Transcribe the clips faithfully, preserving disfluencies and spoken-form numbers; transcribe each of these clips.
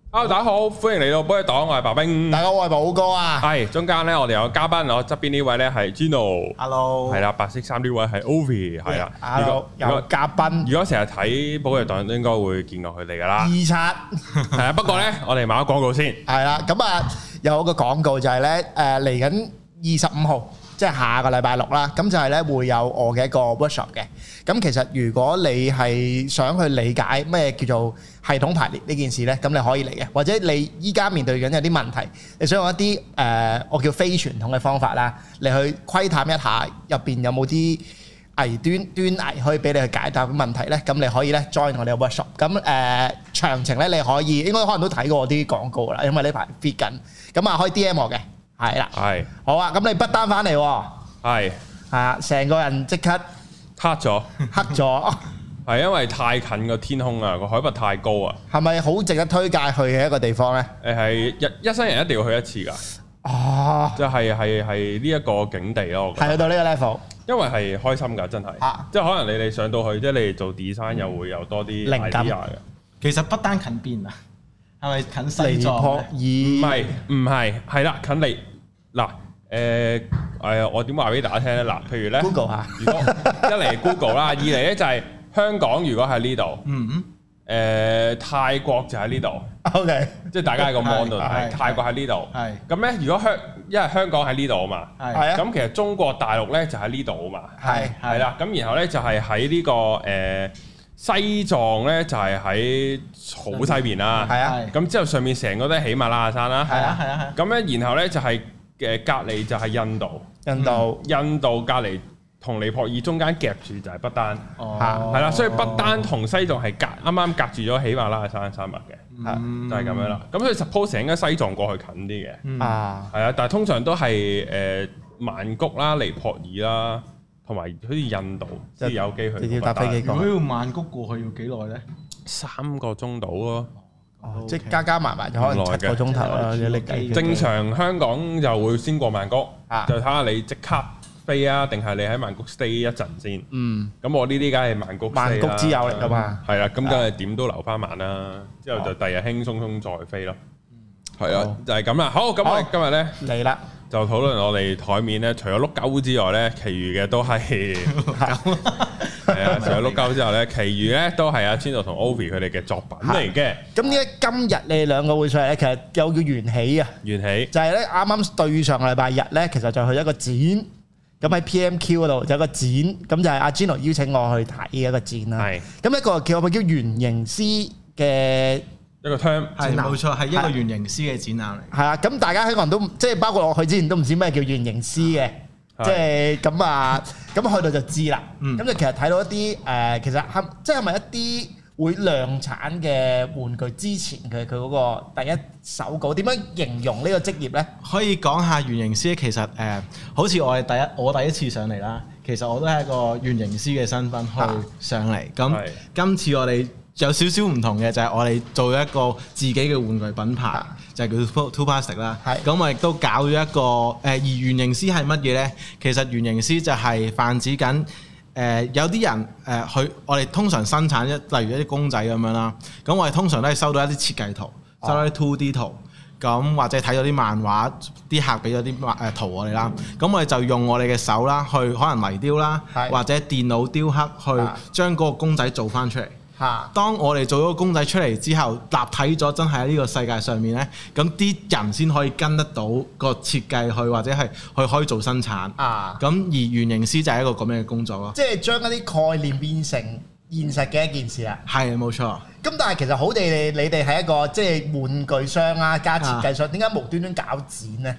Hello，大家好，歡迎嚟到寶藥黨，我係白兵。 大家好，我係寶哥啊。 係中間咧，我哋有嘉賓，我側邊呢位咧係 Gino。Hello。係啦，白色衫呢位係 Ovi， 係啦。 Hello。有嘉賓。 如果成日睇寶藥黨，應該會見過佢哋噶啦。 二刷。 係啊，不過咧，我哋買咗廣告先。 係啦，咁啊有個廣告就係咧，誒嚟緊二十五號。即係下個禮拜六啦，咁就係咧會有我嘅一個 workshop 嘅。咁其實如果你係想去理解咩叫做系統排列呢件事咧，咁你可以嚟嘅。或者你依家面對緊有啲問題，你想用一啲誒、呃、我叫非傳統嘅方法啦，你去窺探一下入邊有冇啲危端端倪可以俾你去解答問題咧，咁你可以咧 join 我哋嘅 workshop。咁誒、呃、詳情咧你可以應該可能都睇過我啲廣告啦，因為呢排 fit 緊，咁啊可以 D M 我嘅。係啦，係好啊！咁你不單翻嚟喎，係係啊，成個人即刻黑咗， 黑咗， 係因為太近個天空啊，個海拔太高啊。 係咪好值得推介去嘅一個地方咧？ 誒係一一生人一定要去一次㗎。 哦， 即係係係呢一個境地咯。 係去到呢個 level， 因為係開心㗎，真係。啊、即係可能你哋上到去，即係你哋做 design 又會有多啲靈感嘅。 其實不單近邊啊？係咪近西藏？ 唔係唔係，係啦，近嚟嗱誒誒，我點話俾大家聽咧？嗱，譬如咧 ，Google 嚇， 如果一嚟 Google 啦，二嚟咧就係香港，如果喺呢度， 嗯誒泰國就喺呢度 ，OK， 即係大家喺個 mon 度睇，泰國喺呢度， 係咁咧。如果香因為香港喺呢度啊嘛， 係啊， 咁其實中國大陸咧就喺呢度啊嘛， 係係啦。咁然後咧就係喺呢個誒。西藏咧就係喺好西邊啦， 係啊， 咁之後上面成個都係喜馬拉雅山啦， 係啊係啊係。 咁咧然後咧就係誒隔離就係印度， 印度印度隔離同尼泊爾中間夾住就係不丹， 哦， 係啦，所以不丹同西藏係隔啱啱隔住咗喜馬拉雅山山脈嘅，就係咁樣啦。咁所以 suppose 應該西藏過去近啲嘅，啊，係啊，但係通常都係誒曼谷啦、尼泊爾啦。同埋好似印度先有機去， 要搭飛機過。 如果要曼谷過去要幾耐咧？ 三個鐘到咯， 即係加加埋埋就可能七個鐘頭啦。你計正常香港就會先過曼谷，就睇下你即刻飛啊，定係你喺曼谷 stay 一陣先。嗯，咁我呢啲梗係曼谷曼谷之友嚟㗎嘛。係啦，咁梗係點都留翻晚啦，之後就第日輕鬆鬆再飛咯。係啊，就係咁啦。好，咁我哋今日咧嚟啦。 就討論我哋台面咧，除咗碌鳩之外咧，其餘嘅都係係啊，除咗碌鳩之後咧，其餘咧都係阿 Gino 同 Ovi 佢哋嘅作品嚟嘅。 咁點解今日你哋兩個會上嚟咧？其實有叫緣起啊，緣起就係咧啱啱對上個禮拜日咧，其實就去一個展，咁喺 P M Q 嗰度有個展，咁就係阿 Gino 邀請我去睇嘅一個展啦。係咁一個叫我叫圓形師嘅。 一個 term 係冇錯，係一個圓形師嘅展覽嚟。 係啊，咁大家香港人都即係包括我去之前都唔知咩叫圓形師嘅，即係咁啊，咁去到就知啦。咁就其實睇到一啲誒，其實係即係咪一啲會量產嘅玩具之前佢佢嗰個第一手稿點樣形容呢個職業咧？ 可以講下圓形師其實誒，好似我哋第一我第一次上嚟啦，其實我都係一個圓形師嘅身份去上嚟。咁今次我哋有少少唔同嘅就係、是、我哋做一個自己嘅玩具品牌，就係、是、叫 Two Plastic 啦。咁我亦都搞咗一個誒，而圓形師係乜嘢呢？其實圓形師就係泛指緊誒、呃，有啲人誒去、呃、我哋通常生產一例如一啲公仔咁樣啦。咁我哋通常都係收到一啲設計圖，收到啲 two D 圖，咁或者睇咗啲漫畫，啲客俾咗啲誒圖我哋啦。咁我哋就用我哋嘅手啦，去可能泥雕啦，或者電腦雕刻去將嗰個公仔做翻出嚟。當我哋做咗個公仔出嚟之後，立體咗真係喺呢個世界上面呢，咁啲人先可以跟得到個設計去，或者係去可以做生產。啊，咁而圓形師就係一個咁樣嘅工作咯。即係將一啲概念變成現實嘅一件事啊。係冇錯。咁但係其實好地地，你哋係一個即係玩具商啊，加設計商，點解無端端搞展呢？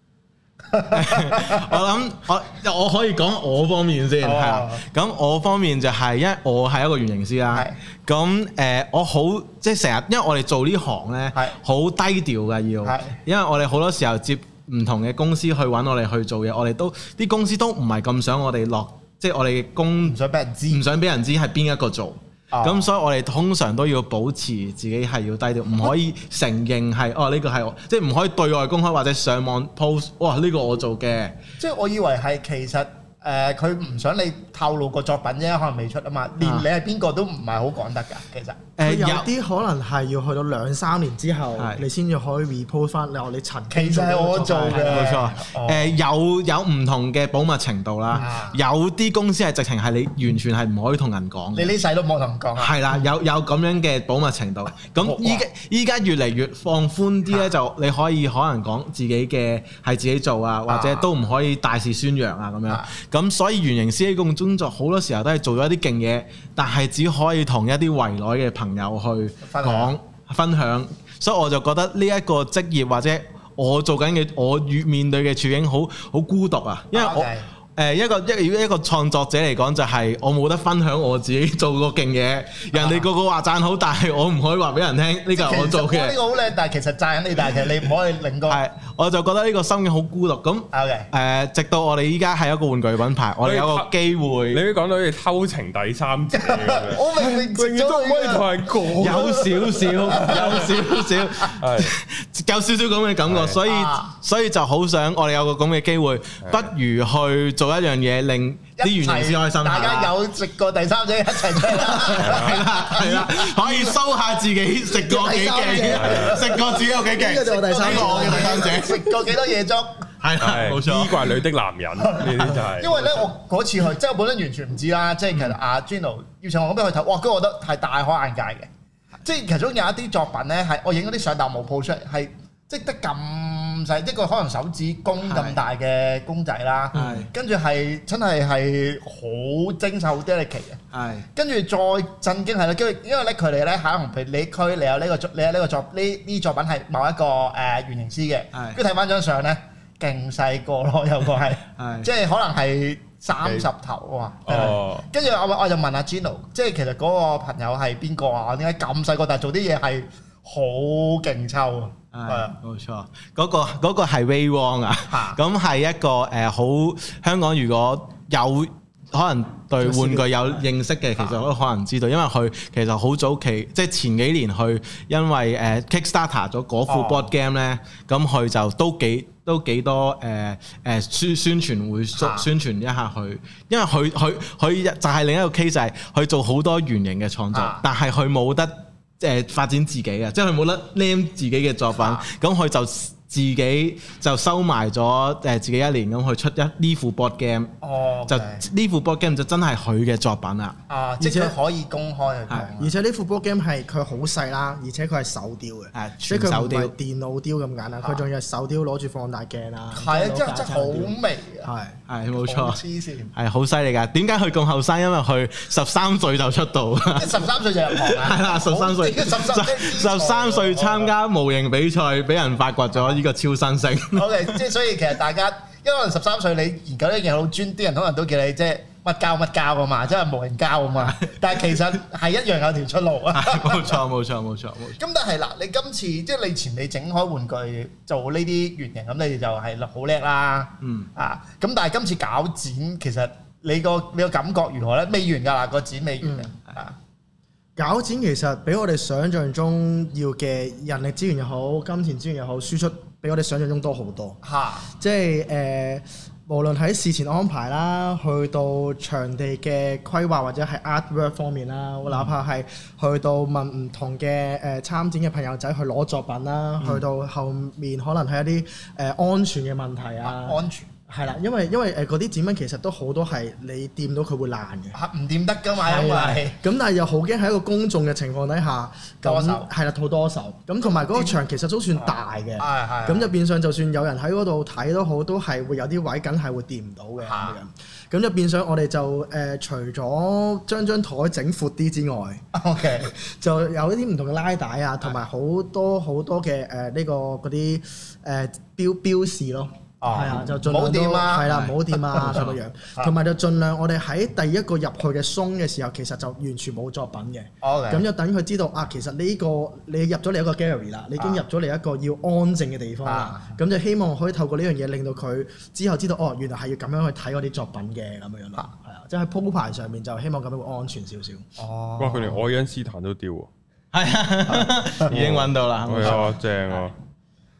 我諗我我可以講我方面先，係啦。咁我方面就係因為我係一個圓形師啦。咁誒、呃，我好即係成日，因為我哋做呢行咧，好低調嘅要，因為我哋好多時候接唔同嘅公司去揾我哋去做嘢，我哋都啲公司都唔係咁想我哋落，即係我哋嘅工唔想俾人知，唔想俾人知係邊一個做。咁、哦、所以我哋通常都要保持自己係要低調，唔可以承認係哦呢、呢個係我，即係唔可以對外公開或者上網 post， 哇呢、呢個我做嘅。 即係我以為係其實誒、 誒佢唔想你透露個作品啫，可能未出啊嘛，連你係邊個都唔係好講得㗎，其實。 誒有啲可能係要去到兩三年之後，你先至可以 report 翻你話你曾經。 其實係我做嘅， 冇錯。誒有有唔同嘅保密程度啦，有啲公司係直情係你完全係唔可以同人講。 你呢世都冇同人講啊？ 係啦，有有咁樣嘅保密程度。咁依家依家越嚟越放寬啲咧，就你可以可能講自己嘅係自己做啊，或者都唔可以大肆宣揚啊咁樣。咁所以原型師呢個工作好多時候都係做咗一啲勁嘢，但係只可以同一啲圍內嘅朋友去講分享，所以我就覺得呢一個職業或者我做緊嘅我越面對嘅處境好好孤獨啊，因為我。Okay. 誒一個一如果一個創作者嚟講，就係我冇得分享我自己做個勁嘢，人哋個個話讚好，但係我唔可以話俾人聽呢個係我做嘅。呢個好靚，但係其實讚緊你，但係其實你唔可以令到。係， 我就覺得呢個心境好孤獨。咁誒，直到我哋依家係一個玩具品牌，我哋有個機會。 你講到好似偷情第三者咁樣， 我明明永遠都唔可以同人講。 有少少，有少少，係有少少咁嘅感覺，所以所以就好想我哋有個咁嘅機會，不如去做。做一樣嘢令啲原型師開心， 大家有食過第三者一齊出啦， 係啦係啦，可以 show 下自己食過幾勁，食過自己有幾勁， 呢個就係第三個我嘅第三者， 食過幾多夜粥， 係啦冇錯， 衣櫃裏的男人呢啲就係。 因為咧，我嗰次去，即係我本身完全唔知啦，即係其實阿 Gino 要請我咁樣去睇，哇！嗰個我覺得係大開眼界嘅，即係其中有一啲作品咧，係我影嗰啲相，但冇 po 出嚟，係即係得咁。一個可能手指公咁大嘅公仔啦，跟住係真係係好精細好 delicate 嘅，跟住再震驚係啦，跟住因為咧佢哋咧可能譬如你區你有呢個作你有呢個作呢呢作品係某一個誒原型師嘅，跟住睇翻張相咧勁細個咯，有個係，即係可能係三十頭啊，跟住我我就問阿 Gino，即係其實嗰個朋友係邊個啊？點解咁細個但係做啲嘢係好勁抽啊？ 係冇錯，嗰個嗰個係 Ray Wong 啊，咁係一個誒好香港，如果有可能對玩具有認識嘅，其實都可能知道，因為佢其實好早期，即係前幾年去，因為誒 Kickstarter 咗嗰副 board game 咧，咁佢就都幾都幾多誒誒宣宣傳會宣傳一下佢，因為佢佢佢就係另一個 case 就係佢做好多原型嘅創作，但係佢冇得。誒發展自己嘅，即係佢冇得 name 自己嘅作品，咁佢、啊、就自己就收埋咗誒自己一年咁去出一呢副 board game，哦、okay. 就呢副 board game 就真係佢嘅作品啦。 啊，即係可以公開去講。 而且呢副 board game 係佢好細啦，而且佢係手雕嘅， 係即係佢唔係電腦雕咁簡單，佢仲要手雕攞住放大鏡啊。 係啊，真係真係好微啊！ 係係冇錯， 黐線係好犀利㗎。點解佢咁後生？因為佢十三歲就出道， 十三歲就入行啦。 係啦，十三歲，十三歲參加模型比賽，俾人發掘咗呢個超新星。 OK，即係所以其實大家，因為可能十三歲你研究一件好專，啲人可能都叫你即係乜膠乜膠啊嘛，即係模型膠啊嘛。但係其實係一樣有條出路啊。 冇錯冇錯冇錯冇錯。 咁但係嗱，你今次即係你前你整開玩具做呢啲原型，咁你哋就係好叻啦。嗯啊，咁但係今次搞展，其實你個你個感覺如何咧？未完㗎啦，個展未完啊。 搞展其實比我哋想象中要嘅人力資源又好，金錢資源又好，輸出比我哋想象中多好多。嚇哈！即係誒、呃，無論喺事前安排啦，去到場地嘅規劃或者係 artwork 方面啦，嗯、哪怕係去到問唔同嘅誒參展嘅朋友仔去攞作品啦，嗯、去到後面可能係一啲誒、呃、安全嘅問題啊。 安全。 係啦，因為因為誒嗰啲展品其實都好多係你掂到佢會爛嘅， 嚇唔掂得㗎嘛，因為咁但係又好驚喺一個公眾嘅情況底下， 多手係啦，套多手，咁同埋嗰個場其實都算大嘅， 係係， 咁就變相就算有人喺嗰度睇都好，都係會有啲位梗係會掂唔到嘅咁樣，咁就變相我哋就誒除咗將張台整闊啲之外 ，OK， 就有一啲唔同嘅拉帶啊，同埋好多好多嘅誒呢個嗰啲誒標標示咯。係啊，就盡量都係啦，唔好掂啊咁嘅樣，同埋就盡量我哋喺第一個入去嘅鬆嘅時候，其實就完全冇作品嘅。咁就等佢知道啊，其實呢個你入咗嚟一個 gallery 啦，你已經入咗嚟一個要安靜嘅地方啦。咁就希望可以透過呢樣嘢，令到佢之後知道哦，原來係要咁樣去睇我啲作品嘅咁樣樣咯。係啊，即係喺鋪排上面就希望咁樣會安全少少。 哦，哇！佢連愛因斯坦都雕喎。 係啊，已經揾到啦。 係啊，正啊！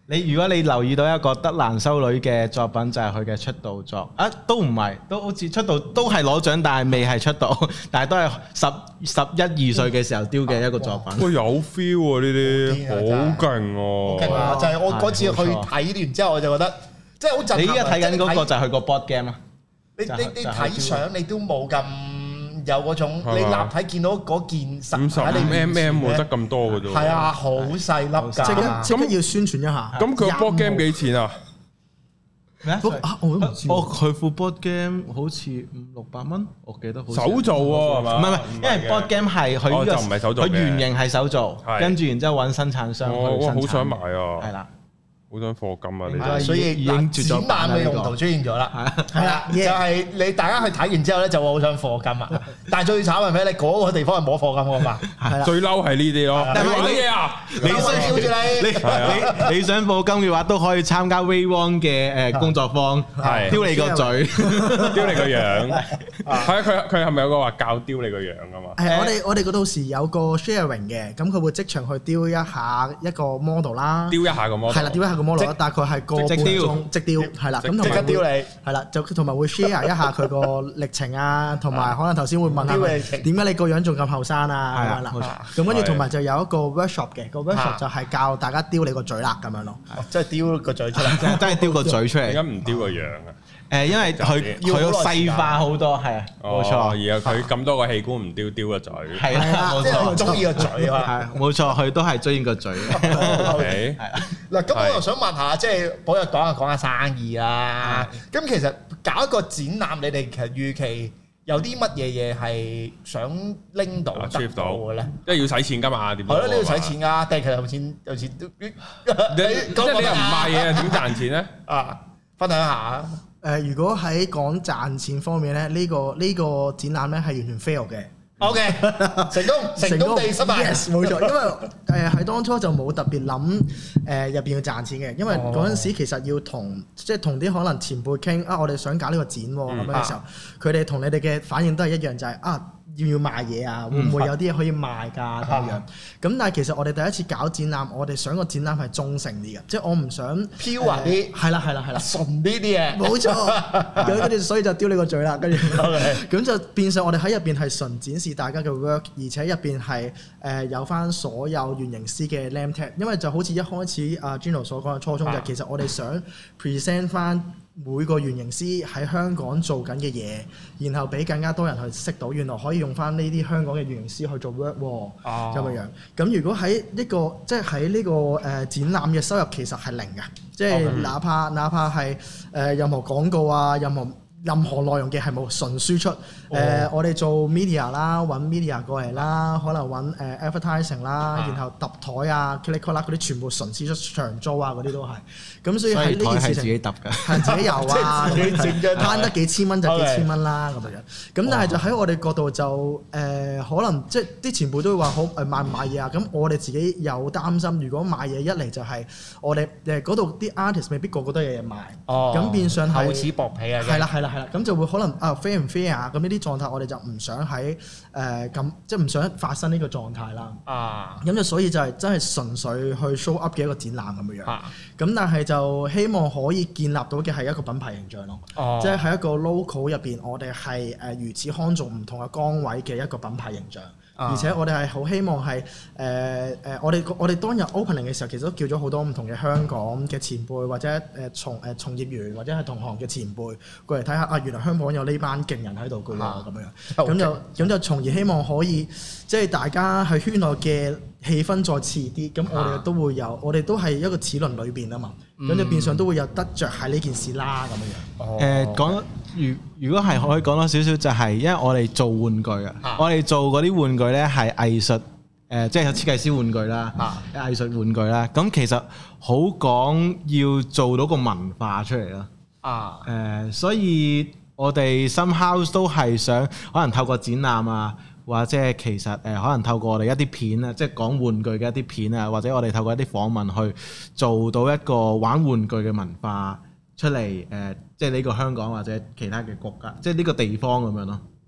你如果你留意到一個德蘭修女嘅作品，就係佢嘅出道作啊，都唔係，都好似出道都係攞獎，但係未係出道，但係都係十十一二歲嘅時候丟嘅一個作品。 哇，有 feel 喎呢啲，好勁喎！ 勁啊！就係我嗰次去睇完之後，我就覺得即係好震撼。 你依家睇緊嗰個就係佢個 board game 啊？ 你你你睇相你都冇咁有嗰種，你立體見到嗰件實喺你面前冇得咁多嘅啫。 係啊，好細粒㗎。 即刻即刻要宣傳一下。 咁佢 board game 幾錢啊？ 咩啊？ 我都唔知。 哦，佢副 board game 好似五六百蚊，我記得好似。 手做喎係嘛？ 唔係唔係，因為 board game 係佢呢個， 就唔係手做嘅。 佢原型係手做，跟住然之後揾生產商去生產。 我好想買啊！ 係啦。 好想課金啊！你所以已經絕咗版嘅用途出現咗啦，係啦，就係你大家去睇完之後咧，就會好想課金啊！但係最慘係咩？你嗰個地方係冇課金㗎嘛？係啦， 最嬲係呢啲咯。你玩乜嘢啊？ 你想吊住你，你你想課金嘅話，都可以參加 Ray Wong 嘅誒工作坊，雕你個嘴， 雕你個樣。係啊，佢佢係咪有個話教雕你個樣㗎嘛？ 係我哋我哋嗰到時有個 sharing 嘅，咁佢會即場去雕一下一個 model 啦， 雕一下個 model， 係啦，雕一下個 model，大概係個半鐘即雕，係啦，咁同埋雕你， 係啦，就同埋會 share 一下佢個歷程啊，同埋可能頭先會問下佢點解你個樣仲咁後生啊咁樣啦，咁跟住同埋就有一個 workshop 嘅，個 workshop 就係教大家雕你個嘴啦咁樣咯， 即係雕個嘴出嚟， 真係雕個嘴出嚟， 點解唔雕個樣啊？ 誒，因為佢佢要細化好多，係啊，冇錯。 然後佢咁多個器官唔雕，雕個嘴， 係啊，冇錯， 中意個嘴啊， 係冇錯，佢都係中意個嘴。 係啊，嗱，咁我又想問下，即係寶藥講下講下生意啦。咁其實搞一個展覽，你哋其實預期有啲乜嘢嘢係想拎到得到嘅咧？ 即係要使錢㗎嘛？點？ 係咯，你要使錢㗎，但係其實有錢有錢都，你即係你又唔賣嘢，點賺錢咧？ 啊，分享下。 誒，如果喺講賺錢方面咧，呢個呢個展覽咧係完全 fail 嘅。 OK，成功成功地失敗。 Yes，冇錯，因為誒喺當初就冇特別諗誒入邊要賺錢嘅，因為嗰陣時其實要同即係同啲可能前輩傾啊，我哋想搞呢個展喎咁樣嘅時候，佢哋同你哋嘅反應都係一樣，就係啊。要唔要賣嘢啊？會唔會有啲嘢可以賣㗎咁樣？咁但係其實我哋第一次搞展覽，我哋想個展覽係中性啲嘅，即係我唔想飄啊啲， 係啦係啦係啦， 純啲啲嘢。 冇錯，咁跟住所以就丟你個嘴啦，跟住咁就變相我哋喺入邊係純展示大家嘅 work，而且入邊係誒有翻所有原型師嘅 name tag，因為就好似一開始阿 Juno 所講嘅初衷就其實我哋想 present 翻每個原型師喺香港做緊嘅嘢，然後俾更加多人去識到，原來可以用翻呢啲香港嘅原型師去做 work 喎，咁嘅樣。咁如果喺一個即係喺呢個誒展覽嘅收入其實係零嘅，即係哪怕哪怕係誒任何廣告啊，任何任何內容嘅係冇純輸出。誒、oh. 呃，我哋做 media 啦，揾 media 過嚟啦，可能揾誒、呃、advertising 啦，然後揼台啊、click click 啦嗰啲全部純輸出長租啊嗰啲都係。咁所以喺呢件事情， 自己揼㗎， 係自己有啊， 自己整嘅， 攤得幾千蚊就幾千蚊啦咁樣。咁但係就喺我哋角度就誒、呃，可能即係啲前輩都會話好誒買唔買嘢啊？咁我哋自己有擔心，如果買嘢一嚟就係我哋誒嗰度啲 artist 未必個個都有嘢賣，咁、oh. 變相係厚此薄彼啊。 係啦係啦係啦，咁就會可能啊 fair 唔 fair 啊？咁呢啲狀態我哋就唔想喺誒咁，即係唔想發生呢個狀態啦。啊，咁就所以就係真係純粹去 show up 嘅一個展覽咁樣樣。咁、啊、但係就希望可以建立到嘅係一個品牌形象咯。哦、啊，即係喺一個 local 入邊，我哋係誒如此看重唔同嘅崗位嘅一個品牌形象。而且我哋係好希望係誒誒，我哋我哋當日 opening 嘅時候，其實都叫咗好多唔同嘅香港嘅前輩或者誒從誒從業員或者係同行嘅前輩過嚟睇下啊，原來香港有呢班勁人喺度嘅喎咁樣，咁就咁就從而希望可以即係大家喺圈內嘅氣氛再似啲，咁我哋都會有，我哋都係一個齒輪裏邊啊嘛，咁就變相都會有得着喺呢件事啦咁樣樣。誒講如如果係可以講多少少就係，因為我哋做玩具啊，我哋做嗰啲玩具咧係藝術誒，即係設計師玩具啦，啊、藝術玩具啦。咁其實好講要做到個文化出嚟咯。啊誒、呃，所以我哋 somehow 都係想可能透過展覽啊。或者其實誒可能透過我哋一啲片啊，即係講玩具嘅一啲片啊，或者我哋透過一啲訪問去做到一個玩玩具嘅文化出嚟誒，即係呢個香港或者其他嘅國家，即係呢個地方咁樣咯。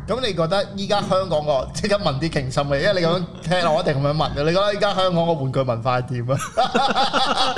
咁你覺得依家香港個即刻問啲勁深嘅，因為你咁樣聽我一定咁樣問嘅。你覺得依家香港個玩具文化係點啊？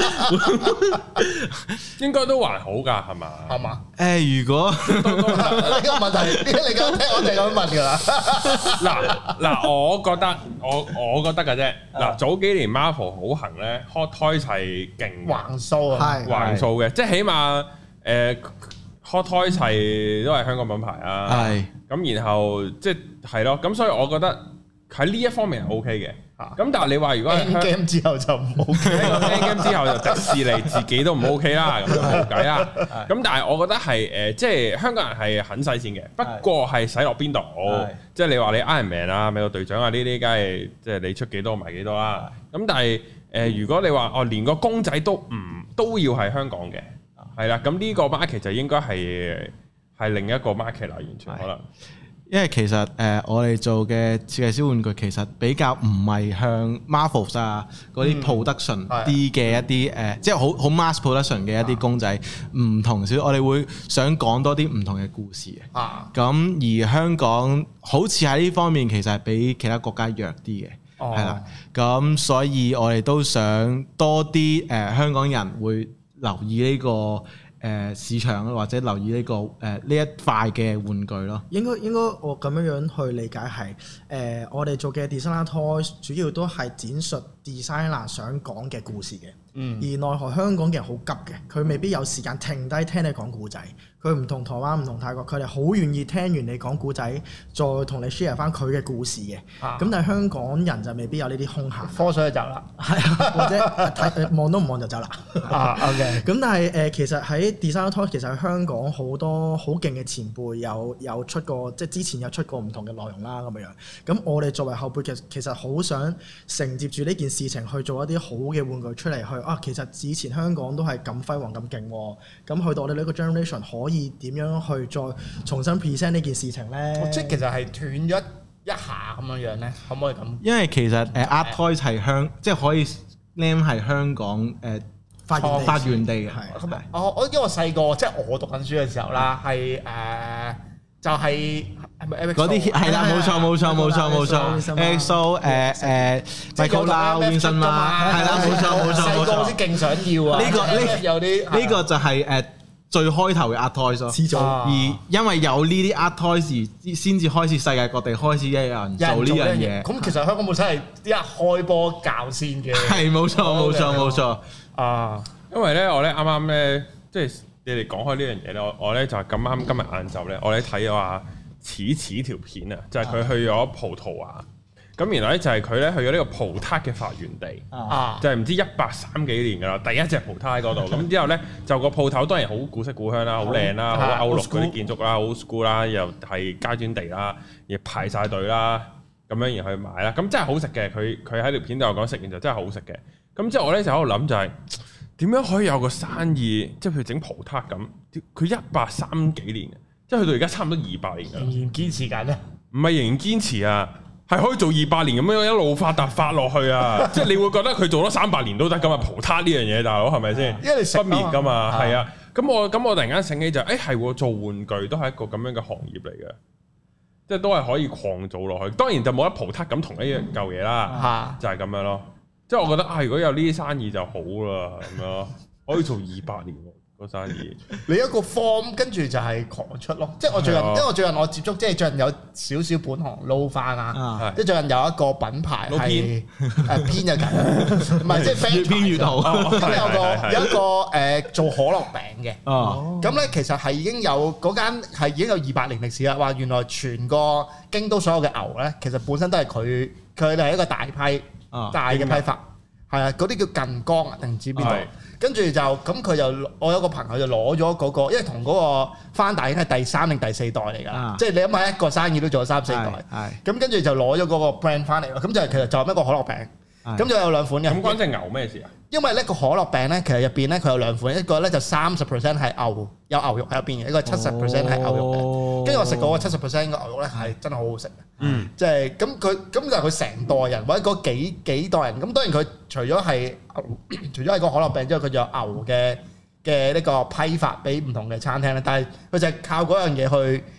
應該都還好㗎，係嘛？ 係嘛？ 誒，如果呢個問題，點解你咁聽我哋咁問㗎啦？ 嗱嗱，我覺得我我覺得㗎啫。嗱，早幾年 Marvel 好行咧 ，Hot Toys 係勁橫掃啊， 橫掃嘅，即係起碼誒 Hot Toys 係都係香港品牌啊。係咁，然後即係係咯，咁所以我覺得喺呢一方面係 OK 嘅。咁但係你話如果 Endgame 之後就唔 OK，Endgame 之後就迪士尼自己都唔 OK 啦，咁就冇計啦。咁但係我覺得係誒，即係香港人係肯使錢嘅，不過係使落邊度？即係你話你 Iron Man 啊、美國隊長啊呢啲，梗係即係你出幾多賣幾多啦。咁但係誒，如果你話哦，連個公仔都唔都要係香港嘅，係啦，咁呢個 market 就應該係係另一個 market 啦，完全可能。 因為其實誒、呃、我哋做嘅設計師玩具其實比較唔係向 Marvel 啊嗰啲 production 啲嘅一啲誒、呃，即係好好 mass production 嘅一啲公仔唔、啊、同少少，我哋會想講多啲唔同嘅故事嘅。啊，咁而香港好似喺呢方面其實係比其他國家弱啲嘅，係啦、哦。咁所以我哋都想多啲誒、呃、香港人會留意呢、這個。誒市場或者留意呢、這個誒呢、呃、一塊嘅玩具咯。應該應該我咁樣樣去理解係誒、呃、我哋做嘅 designer toys 主要都係展述 designer 想講嘅故事嘅。嗯。而奈何香港嘅人好急嘅，佢未必有時間停低聽你講故仔。佢唔同台灣唔同泰國，佢哋好願意聽完你講故仔，再同你 share 翻佢嘅故事嘅。咁、啊、但係香港人就未必有呢啲空閒，科水就走啦，係啊，或者睇望都唔望就走啦。啊 OK。咁但係誒，其實喺 designer toy 其實喺香港好多好勁嘅前輩有有出過，即係之前有出過唔同嘅內容啦咁樣。咁我哋作為後輩，其實其實好想承接住呢件事情去做一啲好嘅玩具出嚟，去啊，其實以前香港都係咁輝煌咁勁喎。咁去到我哋呢個 generation 可以點樣去再重新 present 呢件事情咧？即係其實係斷咗一下咁樣樣咧，可唔可以咁？因為其實誒 Art Toys 係香，即係可以 name 係香港誒發源發源地嘅。係。我我因為我細個即係我讀緊書嘅時候啦，係誒就係係咪嗰啲係啦，冇錯冇錯冇錯冇錯 ，X O 誒誒 Michael Lau Vincent 嘛，係啦冇錯冇錯冇錯。細個先勁想要啊！呢個呢有啲呢個就係誒。最開頭嘅 Art Toys 咯，始祖，而因為有呢啲 Art Toys 而先至開始世界各地開始有人做呢樣嘢。咁其實香港本身係一開波教先嘅。係冇錯冇錯冇錯啊！ 因為咧我咧啱啱咧即係你哋講開呢樣嘢咧，我我咧就係咁啱今日晏晝咧，我咧睇咗話似似條片啊，就係佢去咗葡萄牙。咁原來咧就係佢咧去咗呢個葡撻嘅發源地，啊、就係唔知一百三幾年噶啦，第一隻葡撻喺嗰度。咁之後咧就個鋪頭當然好古色古香啦，好靚啦，好歐陸嗰啲建築啦，好 school 啦，又係街磚地啦，亦排晒隊啦，咁樣然後去買啦。咁真係好食嘅，佢佢喺條片度講食完就真係好食嘅。咁之後我咧就喺度諗就係、是、點樣可以有個生意，即係譬如整葡撻咁，佢一百三幾年嘅，即係去到而家差唔多二百年㗎啦。仍然堅持緊啊？唔係仍然堅持啊！係可以做二百年咁樣一路發達發落去啊！即係你會覺得佢做咗三百年都得㗎嘛？葡撻呢樣嘢，大佬係咪先？因為你不滅㗎嘛，係啊！咁我咁我突然間醒起就誒係喎，做玩具都係一個咁樣嘅行業嚟嘅，即係都係可以狂做落去。當然就冇得葡撻咁同一樣嚿嘢啦，就係咁樣咯。即係我覺得啊，如果有呢啲生意就好啦，咁樣可以做二百年喎。生意，你一個 form 跟住就係狂出咯，即係我最近，因為我最近我接觸，即係最近有少少本行撈翻啊，即係最近有一個品牌係誒偏咗緊，唔係即係越偏越好。咁有個有一個誒做可樂餅嘅，咁咧其實係已經有嗰間係已經有二百年歷史啦。話原來全個京都所有嘅牛咧，其實本身都係佢佢哋係一個大批大嘅批發，係啊，嗰啲叫近江啊定唔知邊度？跟住就咁佢就我有個朋友就攞咗嗰個，因為同嗰個翻大已經係第三定第四代嚟㗎，啊、即係你諗下一個生意都做咗三四代，咁跟住就攞咗嗰個 brand 翻嚟咯。咁就其實就係一個可樂餅，咁就有兩款嘅。咁關隻牛咩事啊？因為呢個可樂餅咧，其實入邊咧佢有兩款，一個咧就三十 percent 係牛有牛肉喺入邊嘅，一個七十 percent 係牛肉嘅。跟住我食過個七十 percent 嘅牛肉咧係真係好好食嘅，嗯，即係咁佢咁就係佢成代人或者嗰幾幾代人。咁當然佢除咗係除咗係個可樂餅之外，佢仲有牛嘅嘅呢個批發俾唔同嘅餐廳咧。但係佢就係靠嗰樣嘢去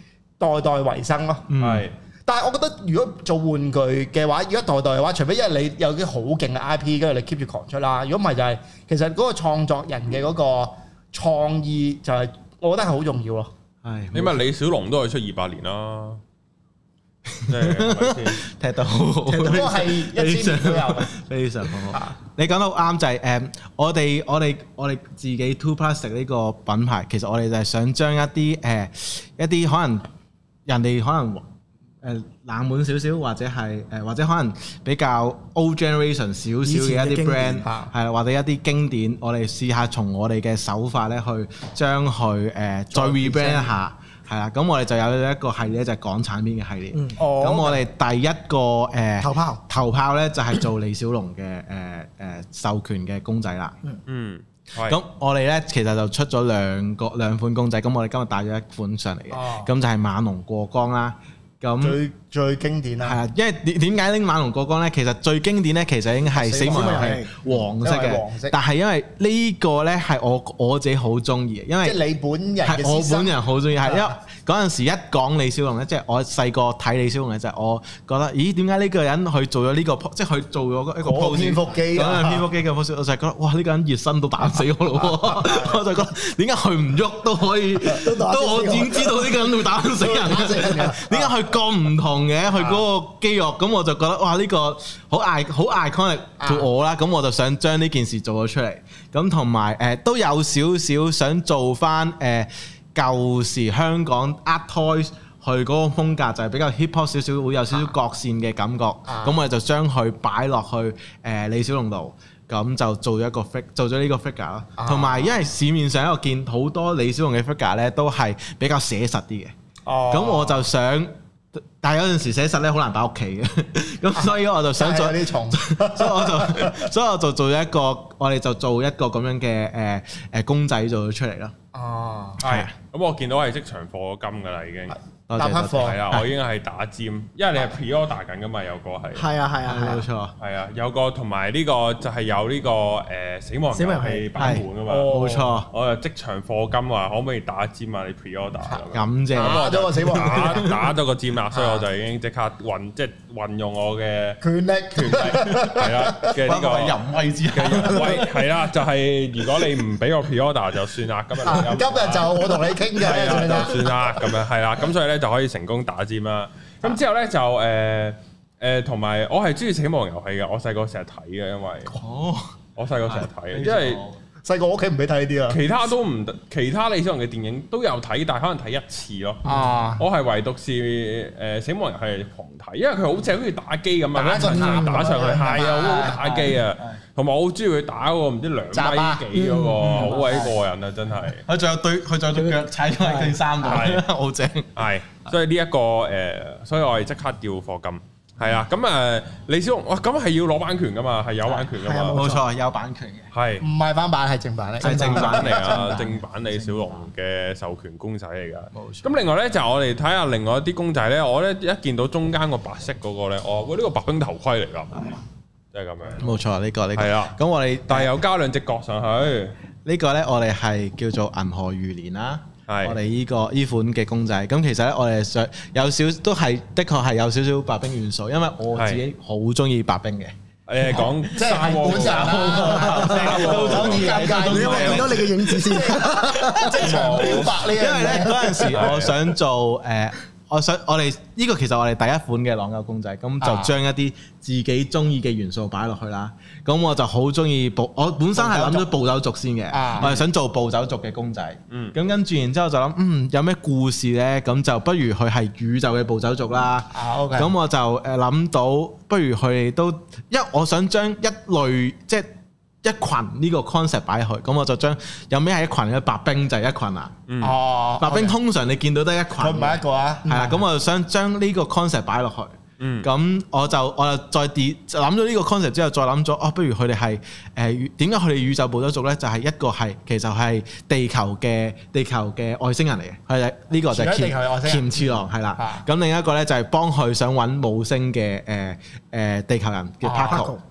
代代為生咯。 係。 但係我覺得如果做玩具嘅話，如果代代嘅話，除非因為你有啲好勁嘅 I P，跟住你 keep 住狂出啦。如果唔係就係其實嗰個創作人嘅嗰個創意就係我覺得係好重要咯。 係， 你咪李小龍都可以出二百年啦。即係踢得好好， 都係一千年都有， 非常好。你講得好啱，就係誒，我哋我哋我哋自己 Two Plastic 呢個品牌，其實我哋就係想將一啲誒一啲可能人哋可能誒冷門少少，或者係誒或者可能比較 old generation 少少嘅一啲 brand，係或者一啲經典，我哋試下從我哋嘅手法咧去將佢誒再 rebrand 一下。係啦，咁我哋就有一個系列就係港產片嘅系列。咁、嗯哦、我哋第一個誒、呃、頭炮頭炮咧就係做李小龍嘅誒誒授權嘅公仔啦。嗯，咁我哋咧其實就出咗兩個兩款公仔，咁我哋今日帶咗一款上嚟嘅，咁、哦、就係猛龍過江啦。咁最最經典啦， 係啊，因為點點解拎猛龍過江咧？其實最經典咧，其實已經係死亡遊戲黃色嘅，但係因為呢個咧係我我自己好中意嘅，因為即係你本人嘅係我本人好中意，係因為嗰陣時一講李小龍咧，即係我細個睇李小龍嘅就係我覺得，咦點解呢個人去做咗呢個，即係佢做咗一個 pose， 蝙蝠機， 講蝙蝠機嘅 pose，我就係覺得哇呢個人熱身都打死我咯，我就覺得點解佢唔喐都可以，都我已經知道呢個人會打死人嘅，點解佢咁唔同嘅？佢嗰個肌肉，咁我就覺得哇呢個好 i 好 iconic to 我啦，咁我就想將呢件事做咗出嚟，咁同埋誒都有少少想做翻誒舊時香港 art toys 佢嗰個風格，就係比較 hip hop 少少，會有少少角線嘅感覺，咁、啊、我哋就將佢擺落去誒李小龍度，咁就做咗一個 fig 做咗呢個 figure 咯，同埋因為市面上我見好多李小龍嘅 figure 咧都係比較寫實啲嘅，咁、啊、我就想。但係有陣時寫實咧好難擺屋企嘅，咁所以我就想做啲蟲，所以我就所以我就做咗一個，我哋就做一個咁樣嘅誒誒公仔做咗出嚟咯。哦， 係，咁我見到係即場課金㗎啦，已經。 搭黑貨係啊，我已經係打尖，因為你係 pre-order 緊㗎嘛，有個係。 係啊係啊， 冇錯。 係啊，有個同埋呢個就係有呢個誒死亡遊戲版本㗎嘛。 冇錯。 我就即場課金話可唔可以打尖啊？你 pre-order 咁正。 打咗個死亡打打咗個尖啦，所以我就已經即刻運即係運用我嘅權力權力係啦嘅呢個淫威之下。 喂係啦，就係如果你唔俾我 pre-order 就算啦，今日今日就我同你傾嘅， 就算啦咁樣係啦，咁所以咧。就可以成功打尖啦。咁之後咧就誒誒，同、呃、埋我係中意死亡遊戲嘅。我細個成日睇嘅，因為哦，我細個成日睇，因為細個屋企唔俾睇呢啲啊。 其他都唔，其他李小龍嘅電影都有睇，但係可能睇一次咯。啊，我係唯獨是誒、呃、死亡遊戲狂睇，因為佢好似好似打機咁啊，打上去打上去係啊，好好打機啊。同埋我好中意佢打嗰個唔知兩米幾嗰個，好鬼過癮啊！真係。 佢仲有對，佢仲有對腳踩咗喺件衫度，好正。 係，所以呢一個誒，所以我係即刻調課金。係啊，咁誒李小龍，哇，咁係要攞版權噶嘛，係有版權噶嘛。 冇錯，有版權嘅。 係。 唔係翻版，係正版嚟。 係正版嚟啊！正版李小龍嘅授權公仔嚟㗎。冇錯。咁另外咧就我哋睇下另外一啲公仔咧，我咧一見到中間個白色嗰個咧，哦，喂，呢個白兵頭盔嚟㗎。即係咁樣， 冇錯，呢個呢個係啊。咁我哋但係又加兩隻角上去， 呢個咧我哋係叫做銀河魚年啦。係我哋呢個呢款嘅公仔。咁其實咧我哋想有少都係的確係有少少白兵元素，因為我自己好中意白兵嘅。誒講即係本身啦，好尷尬，因為見到你嘅影子先，即場表白呢？ 因為咧嗰陣時我想做誒。我想我哋呢個其實我哋第一款嘅朗狗公仔，咁就將一啲自己中意嘅元素擺落去啦。咁我就好中意暴，我本身係諗咗暴走族先嘅，我係想做暴走族嘅公仔。咁跟住然之後就諗，嗯，有咩故事呢？咁就不如佢係宇宙嘅暴走族啦。咁我就誒諗到，不如佢哋都，因為我想將一類即係。一群呢個 concept 擺去，咁我就將有咩係一群嘅白兵就係一群啦。哦，白兵通常你見到得一群， 佢唔係一個啊。 係啦，咁我就想將呢個 concept 擺落去。嗯，咁我就我就再跌諗咗呢個 concept 之後，再諗咗哦，不如佢哋係誒點解佢哋宇宙暴走族咧？就係一個係其實係地球嘅地球嘅外星人嚟嘅，係呢個就係鉗次郎係啦。咁另一個咧就係幫佢想揾母星嘅誒誒地球人嘅 Paco。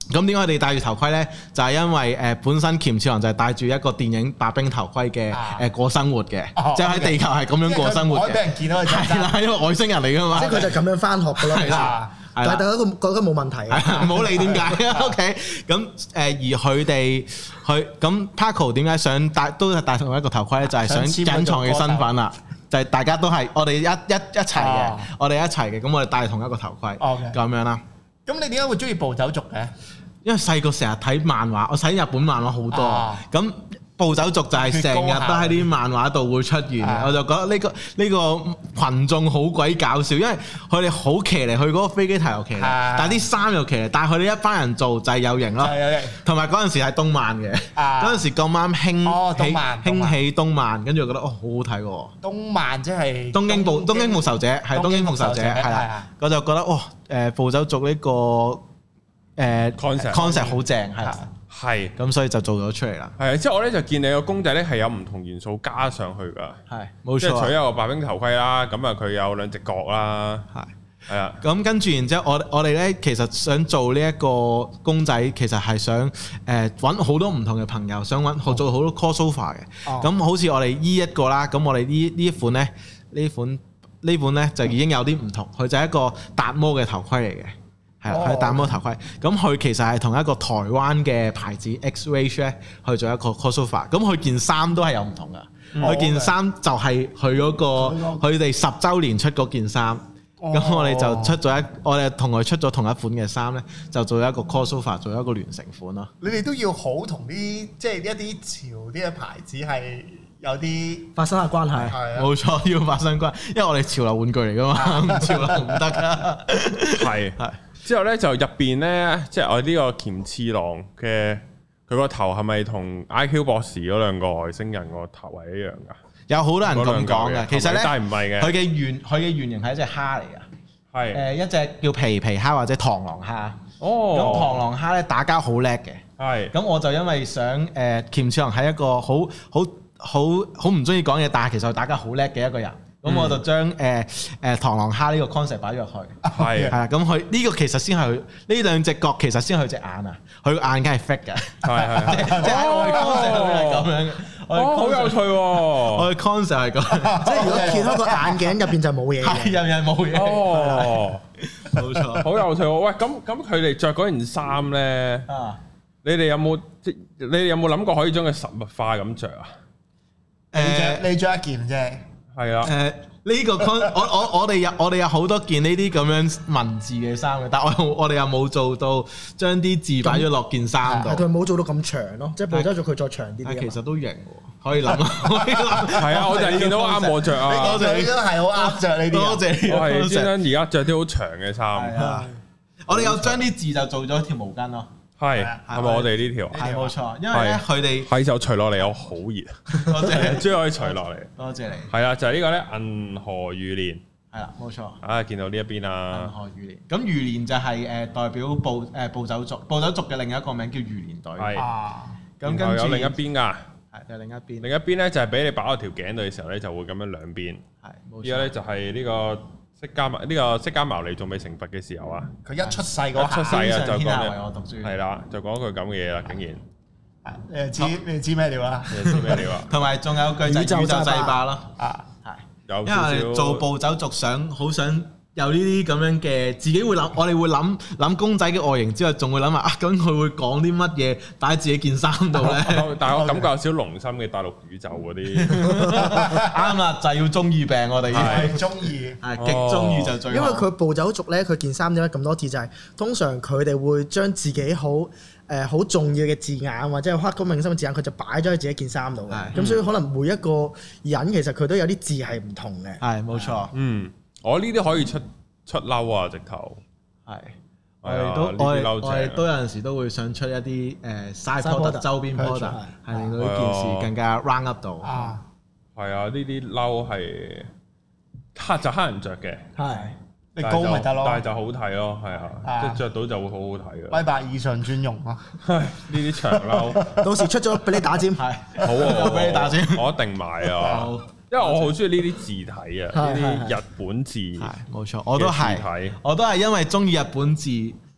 咁點解我哋戴住頭盔咧？就係、是、因為誒、呃、本身鉗次郎就係戴住一個電影白兵頭盔嘅誒、呃、過生活嘅，哦、即係喺地球係咁樣過生活嘅。俾人見到佢係啦，因為外星人嚟㗎嘛。 即係佢就咁樣返學㗎啦。係啦，但係大家都覺得冇問題嘅。 唔好理點解 OK， 咁誒、呃、而佢哋佢咁 Paco 點解想戴都係戴同一個頭盔咧？就係、是、想隱藏嘅身份啦。就係大家都係我哋一一一齊嘅，哦、我哋一齊嘅，咁我哋戴同一個頭盔咁、哦 okay. 樣啦。 咁你點解會中意暴走族嘅？ 因為細個成日睇漫畫，我睇日本漫畫好多，咁、啊、暴走族就係成日都喺啲漫畫度會出現，我就覺得呢、呢個呢、呢個羣眾好鬼搞笑，因為佢哋好騎嚟去嗰個飛機頭又騎嚟，啊、但係啲衫又騎嚟，但係佢哋一班人做就係有型咯，同埋嗰陣時係動漫嘅，嗰陣、啊、時咁啱興、哦、起興起動漫，跟住我覺得哦好好睇喎。動漫即係東京暴東京復仇者係東京復仇者係啦，我就覺得哦誒暴走族呢、呢個。誒 concept concept 好正係啦，係咁所以就做咗出嚟啦。 係啊，之後我咧就見你個公仔咧係有唔同元素加上去㗎， 係冇錯。 即係除咗個白兵頭盔啦，咁啊佢有兩隻角啦，係係啊。 咁跟住然之後，我我哋咧其實想做呢一個公仔，其實係想誒揾好多唔同嘅朋友，想揾做好多 crossover 嘅。咁好似我哋依一個啦，咁我哋呢呢一款咧呢款呢款咧就已經有啲唔同，佢就係一個達摩嘅頭盔嚟嘅。係啦，佢戴摩頭盔，咁佢其實係同一個台灣嘅牌子 X-Rage 咧去做一個 crossover，咁佢件衫都係有唔同噶，佢、嗯、件衫就係佢嗰個佢哋十週年出嗰件衫，咁、哦、我哋就出咗一，我哋同佢出咗同一款嘅衫咧，就做一個 crossover，做一個聯成款咯。 你哋都要好同啲即係一啲潮啲嘅牌子係有啲發生下關係， 冇錯，要發生關係，因為我哋潮流玩具嚟噶嘛，潮流唔得噶， 係係。之後咧就入邊咧，即係我呢個鉗次郎嘅佢個頭係咪同 I Q 博士嗰兩個外星人個頭係一樣噶？ 有好多人咁講嘅，其實咧， 但係唔係嘅。 佢嘅原佢嘅原型係一隻蝦嚟噶，係誒是一隻叫皮皮蝦或者螳螂蝦。 哦， 咁螳螂蝦咧打交好叻嘅，係咁是我就因為想誒鉗次郎係一個好好好好唔中意講嘢，但係其實打交好叻嘅一個人。咁我就將誒誒螳螂蝦呢個 concept 擺咗入去，係係啊，咁佢呢個其實先係呢兩隻角，其實先係佢隻眼啊，佢個眼梗係 fake 嘅，係係即係我嘅 concept 係咁樣嘅， 哦，好有趣喎， 我嘅 concept 係咁， 即係如果揭開個眼鏡入邊就冇嘢嘅， 係入面冇嘢， 哦，冇錯，好有趣喎，喂，咁咁佢哋着嗰件衫咧，啊，你哋有冇即你哋有冇諗過可以將佢實物化咁着啊？ 誒，你着一件啫。 係啊， 誒呢個 con 我我我哋有我哋有好多件呢啲咁樣文字嘅衫嘅，但係我我哋又冇做到將啲字擺咗落件衫度， 佢冇做到咁長咯，即係暴走族佢再長啲啲。 其實都型喎，可以諗啊，可以諗。 係啊，我就係見到啱我着啊， 你講你都係好啱着呢啲。 多謝， 我係專登而家着啲好長嘅衫。 我哋有將啲字就做咗條毛巾咯。 係係咪我哋呢條？ 係冇錯，因為咧佢哋係就除落嚟，我好熱。多謝，終於可以除落嚟。 多謝你。 係啊，就係呢個咧，銀河魚連。 係啦，冇錯。 啊，見到呢一邊啦。 銀河魚連，咁魚連就係誒代表暴誒暴走族，暴走族嘅另一個名叫魚連隊。係。咁跟住有另一邊㗎。 係有另一邊。 另一邊咧就係俾你擺喺條頸度嘅時候咧，就會咁樣兩邊。係。冇錯。依家咧就係呢個。釋迦牟呢個釋迦牟尼仲未成佛嘅時候啊， 佢一出世嗰出世啊就講為我讀書， 係啦，就講句咁嘅嘢啦，竟然， 你哋知你哋知咩料啦？ 你哋知咩料啊？ 同埋仲有句就宇宙制霸咯，啊係， 有因為做暴走族想好想有呢啲咁樣嘅，自己會諗，我哋會諗諗公仔嘅外形之後，仲會諗下啊，咁佢會講啲乜嘢擺喺自己件衫度咧？ 但係我感覺有少濃深嘅大陸宇宙嗰啲， 啱啦，就係要中二病，我哋係中意， 係極中意就最。 因為佢暴走族咧，佢件衫點解咁多字？就係通常佢哋會將自己好誒好重要嘅字眼或者係刻骨銘心嘅字眼，佢就擺咗喺自己件衫度嘅。咁所以可能每一個人其實佢都有啲字係唔同嘅。 係冇錯， 嗯。我呢啲可以出出褸啊，直頭係， 我哋都我我哋都有陣時都會想出一啲誒 side product 周邊 product，係令到呢件事更加 round up 到。啊， 係啊，呢啲褸係黑就黑人着嘅，係你高咪得咯， 但係就好睇咯，係啊，即係着到就會好好睇嘅。 威百以上專用咯， 呢啲長褸， 到時出咗俾你打尖，係好啊， 俾你打尖， 我一定買啊。因為我好中意呢啲字體啊，呢啲日本字， 係冇錯，我都係，我都係因為中意日本字，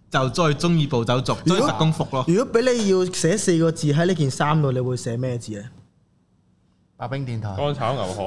就再中意暴走族，中意特工服咯。 如果俾你要寫四個字喺呢件衫度，你會寫咩字咧？ 白兵電台， 乾炒牛河，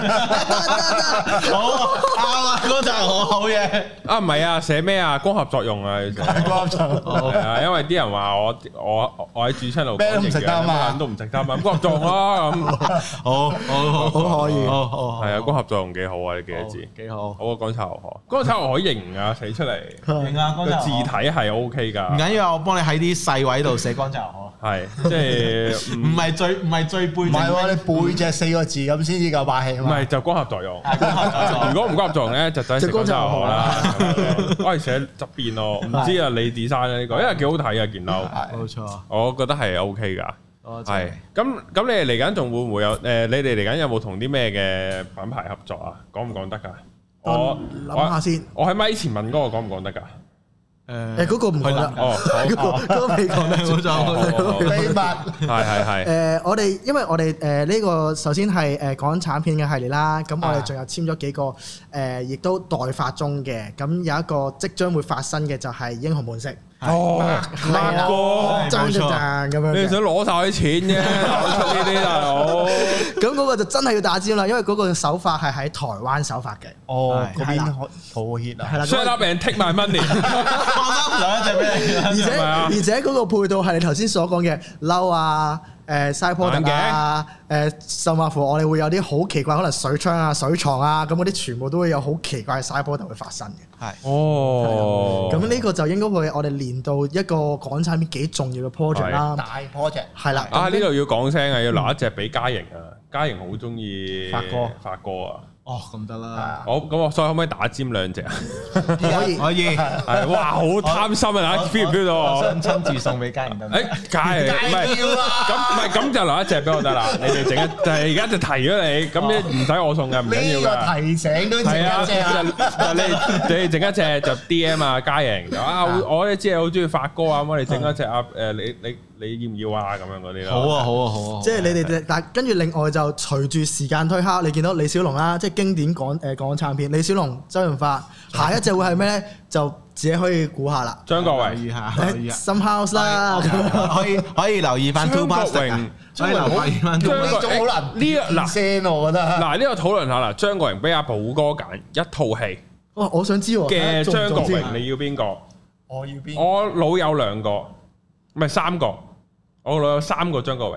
好啱啊！乾炒牛河好嘢啊，唔係啊，寫咩啊？光合作用啊， 光合作用係啊，因為啲人話我我我喺主親度咩都唔食得啊嘛， 都唔食得啊嘛，光合作用啦咁， 好好好可以， 好好係啊，光合作用幾好啊，你幾多字？ 幾好， 好啊，乾炒牛河，乾炒牛河型啊，寫出嚟型啊， 個字體係 O K 㗎， 唔緊要啊，我幫你喺啲細位度寫乾炒牛河。 係即係唔係最唔係最背， 唔係喎，你背隻四個字咁先至夠霸氣啊嘛。 唔係就光合作用，如果唔光合作用咧，就就寫乾炒牛河啦。我係寫側邊咯，唔知啊你 design 呢個，因為幾好睇啊件褸， 冇錯， 我覺得係 O K 㗎。係咁咁，你哋嚟緊仲會唔會有誒？你哋嚟緊有冇同啲咩嘅品牌合作啊？講唔講得㗎？我諗下先。 我喺咪前問嗰個講唔講得㗎？ 誒嗰個唔講得， 哦， 嗰個嗰個未講得，冇錯， 秘密。 係係係。 誒，我哋因為我哋誒呢個首先係誒港產片嘅系列啦，咁我哋仲有簽咗幾個誒，亦都待發中嘅，咁有一個即將會發生嘅就係英雄本色。 哦， 係哥， 爭就爭咁樣。 你想攞晒啲錢啫，攞出呢啲大佬。 咁嗰個就真係要打尖啦，因為嗰個手法係喺台灣手法嘅。 哦，嗰邊好 hit 啊。 係啦 ，shut up and take my money。 有一隻咩？ 而且而且嗰個配套係你頭先所講嘅褸啊。誒西坡特啊，誒甚至乎我哋會有啲好奇怪，可能水槍啊、水床啊，咁嗰啲全部都會有好奇怪嘅西坡特會發生嘅。 係哦， 咁呢個就應該會我哋連到一個港產片幾重要嘅 project 啦， 大 project 係啦。 啊呢度要講聲啊，要拿一隻俾嘉瑩啊，嘉瑩好中意發哥，發哥啊。 哦，咁得啦。 好，咁我所以可唔可以打尖兩隻啊？ 可以， 可以。 係哇，好貪心啊！大家 feel 唔 feel 到我？ 想親自送俾嘉瑩得唔得？ 誒，嘉瑩唔係咁，唔係咁就留一隻俾我得啦。你哋整一，就係而家就提咗你，咁你唔使我送嘅，唔緊要㗎。 提醒都整一隻啊！ 你你整一隻就 D M 啊，嘉瑩啊，我呢隻好中意發哥啊，咁我哋整一隻啊，誒你你。你要唔要啊？咁樣嗰啲咯。 好啊，好啊，好啊。 即係你哋，但跟住另外就隨住時間推敲，你見到李小龍啦，即係經典港誒港產片，李小龍、周潤發，下一隻會係咩咧？就自己可以估下啦。 張國榮， 留意下， 留意下。Some House 啦， 可以可以留意翻。 張國榮， 可以留意翻。 張國榮好難呢個嗱聲，我覺得。 嗱呢個討論下啦，張國榮俾阿寶哥揀一套戲。 哇！我想知喎。 嘅張國榮，你要邊個？ 我要邊？ 我老有兩個，唔係三個。我老有三個張國榮，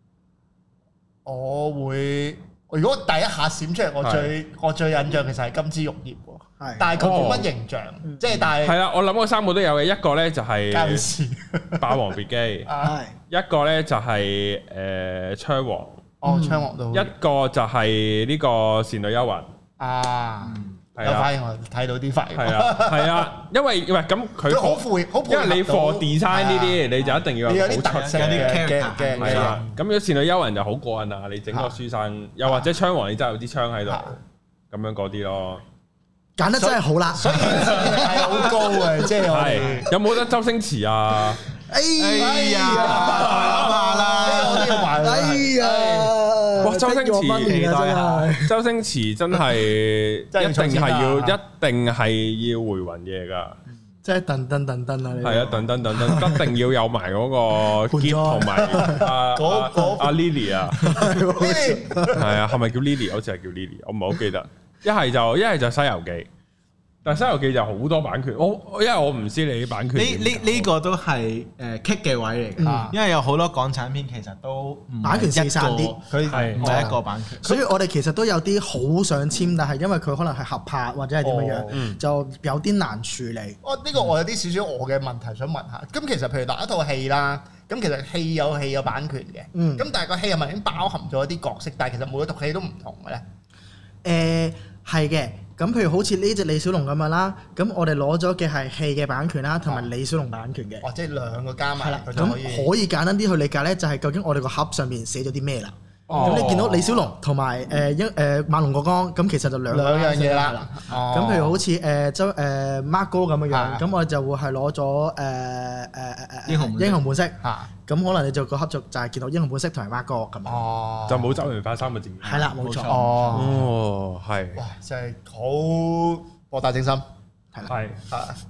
我會如果第一下閃出嚟，我最我最印象其實係金枝玉葉喎，係，但係佢冇乜形象，即係但係係啦，我諗嗰三個都有嘅，一個咧就係 《 霸王別姬》， 係一個咧就係誒槍王， 哦槍王都， 一個就係呢個倩女幽魂啊。有反應，我睇到啲反應。 係啊，係啊，因為喂咁佢好配，好配合到。 因為你 for design 呢啲，你就一定要有啲特色嘅嘅嘅。 係啊，咁如果倩女幽魂就好過癮啊！你整個書生，又或者槍王，你真係有啲槍喺度，咁樣嗰啲咯。 揀得真係好啦， 所以係好高嘅，即係我哋有冇得周星馳啊？ 哎呀， 話啦，呢個話啦， 哎呀！ 哇！周星馳， 真周星馳真係一定係要，一定係要回魂夜㗎。 即係噔噔噔噔啊！ 係啊，噔噔噔噔，一定要有埋嗰個結同埋阿阿 Lily 啊，係啊，係咪叫 Lily？好似係叫 Lily，我唔係好記得。一係就一係就《西遊記》。但《西遊記》就好多版權，我因為我唔知你啲版權。 呢呢呢個都係誒棘嘅位嚟嘅，因為有好多港產片其實都版權四散啲， 佢係唔係一個版權。 所以我哋其實都有啲好想簽，但係因為佢可能係合拍或者係點樣樣，就有啲難處理。 哦，呢個我有啲少少我嘅問題想問下。咁其實譬如嗱一套戲啦，咁其實戲有戲有版權嘅，咁但係個戲係咪已經包含咗一啲角色？但係其實每一套戲都唔同嘅咧。 誒係嘅。咁譬如好似呢隻李小龍咁樣啦，咁我哋攞咗嘅係戲嘅版權啦，同埋李小龍版權嘅。 或者兩個加埋。係啦， 咁可以簡單啲去理解咧，就係究竟我哋個盒上面寫咗啲咩啦？咁你見到李小龍同埋誒一誒猛龍過江，咁其實就兩兩樣嘢啦。 咁譬如好似誒周誒 Mark 哥咁樣樣，咁我哋就會係攞咗誒誒誒誒英雄英雄本色。咁可能你就個合作就係見到英雄本色同埋 Mark 哥咁樣。 哦， 就冇周潤發三個字。 係啦，冇錯。 哦，係。 哇，真係好博大精深。 係啦。 係。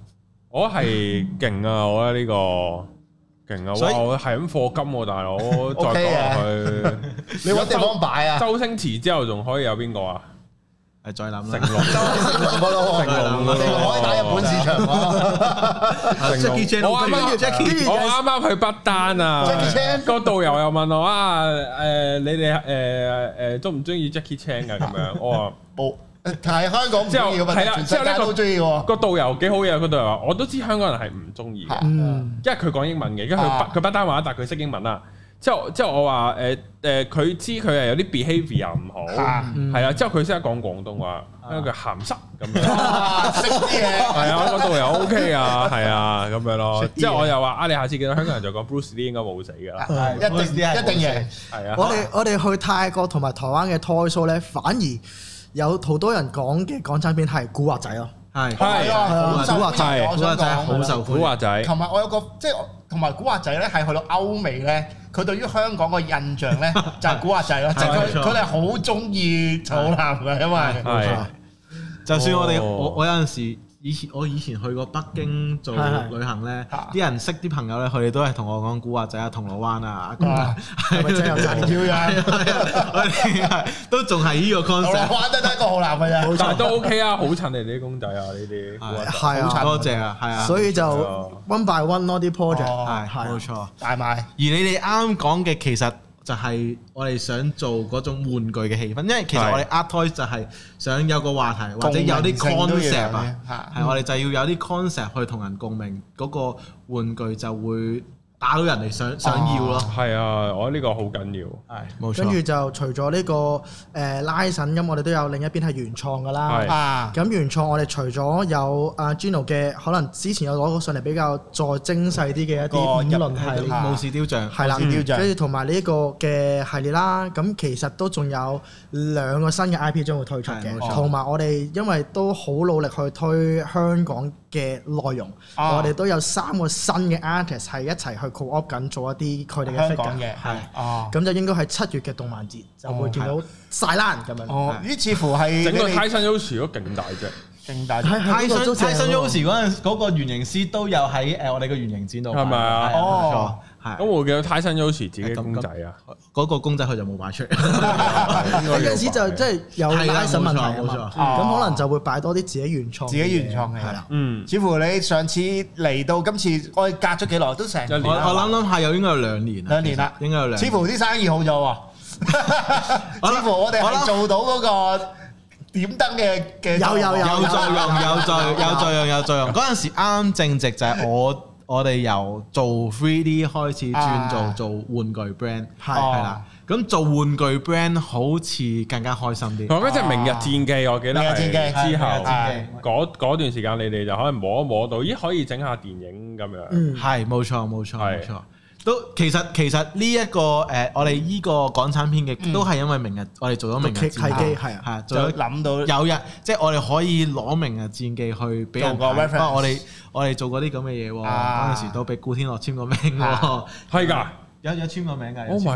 我係勁啊！我覺得呢個勁啊！哇！我係咁課金喎，大佬再講落去， 你揾地方擺啊？ 周星馳之後仲可以有邊個啊？ 係再諗啦。 成龍， 成龍咯，成龍可以打日本市場喎。 Jackie Chan， 我啱啱我啱啱去不丹啊 Jackie Chan 個導遊又問我啊，誒你哋誒誒中唔中意 Jackie Chan 㗎咁樣？我話冇。 係香港唔中意嘅嘛，全世界都中意喎。 個導遊幾好嘢，個導遊話我都知香港人係唔中意嘅，因為佢講英文嘅，因為佢不佢不單話，但係佢識英文啦。之後之後我話誒誒，佢知佢係有啲 behaviour 唔好，係啊。之後佢識得講廣東話，因為佢鹹濕咁樣， 識啲嘢。 係啊，個導遊 OK 啊，係啊，咁樣咯。之後我又話啊，你下次見到香港人就講 Bruce Lee 應該冇死㗎啦， 一定一定贏。 係啊。 我哋我哋去泰國同埋台灣嘅 toy show 咧，反而有好多人講嘅港產片係古惑仔咯， 係係啊，古惑仔，我想講好受古惑仔。 同埋我有個即係同埋古惑仔咧，係去到歐美咧，佢對於香港個印象咧就係古惑仔咯，即係佢佢哋好中意草男嘅，因為係， 就算我哋我我有陣時。以前我以前去過北京做旅行咧，啲人識啲朋友咧，佢哋都係同我講古惑仔啊、銅鑼灣啊， 係咪真係炸條嘅？ 我哋係都仲係呢個 concept。 玩得得一個好男嘅啫， 但係都 OK 啊，好襯你哋啲公仔啊，呢啲係啊， 多謝啊，係啊， 所以就 one by one 咯啲 project， 係冇錯， 大賣。而你哋啱講嘅其實就係我哋想做嗰種玩具嘅氣氛，因為其實我哋 Art Toys 就係想有個話題或者有啲 concept 啊，係我哋就要有啲 concept 去同人共鳴，嗰個玩具就會打到人哋想想要咯。係啊，我覺得呢個好緊要。 係冇錯。 跟住就除咗呢個誒拉繩咁，我哋都有另一邊係原創㗎啦。 係。 咁原創我哋除咗有阿 Gino 嘅，可能之前有攞過上嚟比較再精細啲嘅一啲五輪系列武士雕像， 係啦，跟住同埋呢個嘅系列啦。咁其實都仲有兩個新嘅 I P 將會推出嘅，同埋我哋因為都好努力去推香港嘅內容，我哋都有三個新嘅 artist 係一齊去 co-op 緊做一啲佢哋嘅 figure 嘅，係，咁就應該係七月嘅動漫節就會見到晒爛咁樣。 哦，呢似乎係整個 Tyson Yoshi 都勁大隻， 勁大。 Tyson Tyson Yoshi 嗰陣嗰個原型師都有喺誒我哋嘅原型展度，係咪啊？ 哦，係。 咁我記得 Tyson Yoshi 自己公仔啊， 嗰個公仔佢就冇擺出嚟。 嗰陣時就即係有拉審問題啊嘛，咁可能就會擺多啲自己原創， 自己原創嘅係啦。 嗯， 似乎你上次嚟到今次，我哋隔咗幾耐都成一年。我我諗諗下，又應該有兩年。 兩年啦， 應該有兩年。 似乎啲生意好咗喎。似乎我哋係做到嗰個點燈嘅嘅。 有有有有作用，有作用，有作用，有作用。嗰陣時啱啱正值就係我。我哋由做 three D 開始轉做做玩具 brand， 係係啦。咁做玩具 brand 好似更加開心啲。 嗰隻明日戰記，我記得係之後嗰嗰段時間，你哋就可能摸一摸到，咦可以整下電影咁樣。 嗯， 係冇錯冇錯冇錯。都其實其實呢一個誒，我哋依個港產片嘅都係因為明日，我哋做咗明日戰記， 係啊， 係就諗到有日即係我哋可以攞明日戰記去俾人睇。不過我哋我哋做過啲咁嘅嘢喎，嗰陣時都俾古天樂簽過名喎， 係㗎， 有有簽過名㗎。 Oh my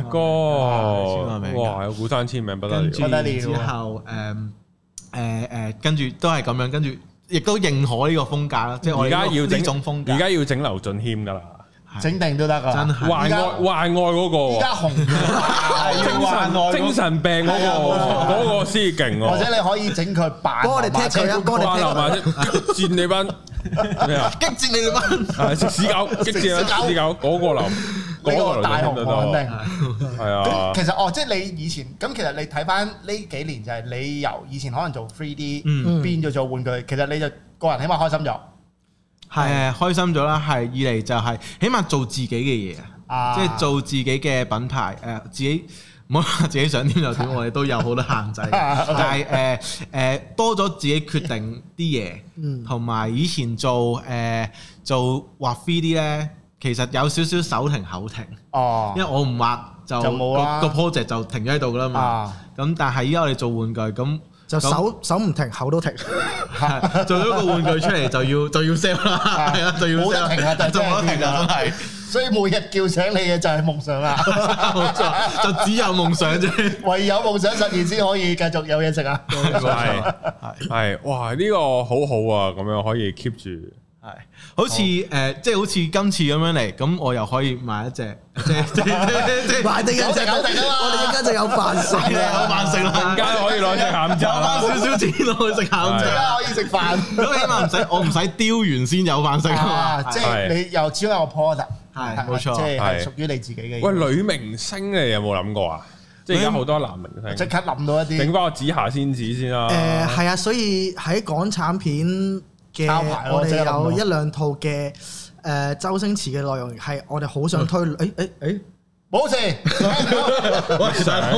god！簽過名，哇！有古山簽名不得了。 跟住之後誒誒誒，跟住都係咁樣，跟住亦都認可呢個風格啦。即係我而家要整種風格，而家要整劉俊謙㗎啦。 整定都得噶， 真係患愛患愛嗰個， 而家紅精神精神病嗰個嗰個先勁喎。 或者你可以整佢扮， 幫我哋踢佢啊！幫我哋踢佢，激戰你班咩啊？ 激戰你哋班， 係食屎狗，激戰屎狗嗰個林，嗰個大紅肯定係啊。 其實哦，即係你以前咁，其實你睇翻呢幾年就係你由以前可能做 three D 變咗做玩具，其實你就個人起碼開心咗。 係開心咗啦，係二嚟就係起碼做自己嘅嘢啊，即係做自己嘅品牌誒，自己唔好話自己想點就點，我哋都有好多限制。但係誒誒多咗自己決定啲嘢，同埋以前做誒做畫 three D 咧，其實有少少手停口停。哦，因為我唔畫就個 project 就停咗喺度噶啦嘛。咁但係依家我哋做玩具咁。 就手手唔停，口都停。 做咗個玩具出嚟就要就要 sell 啦，係啊，就要 sell。 冇得停啊，就冇得停啊，真係。所以每日叫醒你嘅就係夢想啦， 冇錯，就只有夢想啫。 唯有夢想實現先可以繼續有嘢食啊。 係係，哇！呢個好好啊，咁樣可以 keep 住係，好似誒，即係好似今次咁樣嚟，咁我又可以買一隻，即係即係即係買定一隻，我哋一間就有飯食啦，有飯食啦， 陣間可以攞隻鹹酒， 花少少錢落去食鹹酒， 可以食飯， 咁起碼唔使我唔使雕完先有飯食啊嘛， 即係你又只有個 product， 係冇錯， 即係係屬於你自己嘅。 喂，女明星你有冇諗過啊？即係而家好多男明星， 即刻諗到一啲， 整翻個紫霞仙子先啦。 誒係啊，所以喺港產片嘅我哋有一兩套嘅誒周星馳嘅內容係我哋好想推，誒誒誒， 冇事， 喂，上上